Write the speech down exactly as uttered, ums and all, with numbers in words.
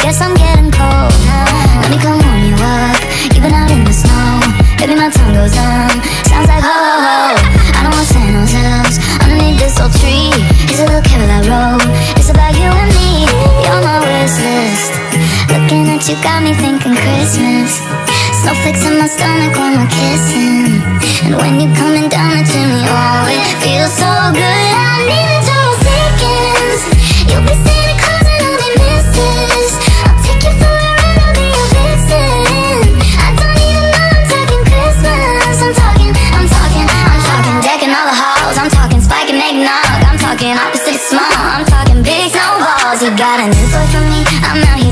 guess I'm getting cold now. Let me come warm you up, you've been out in the snow. Baby, my tongue goes numb, sounds like ho ho ho. I don't want San Jose's underneath this old tree. Here's a little carol I wrote, it's about you and me. You're my wish list, looking at you got me thinking Christmas. Snowflakes in my stomach when we're kissing, and when you're coming down the chimney, oh, it feels so good. I need a total seconds. You'll be Santa Claus and I'll be Missus I'll take you for a ride, I'll be your vixen. I don't even know I'm talking Christmas. I'm talking, I'm talking, I'm talking decking all the halls. I'm talking spiking eggnog. I'm talking opposite small. I'm talking big snowballs. You got a new toy for me? I'm out here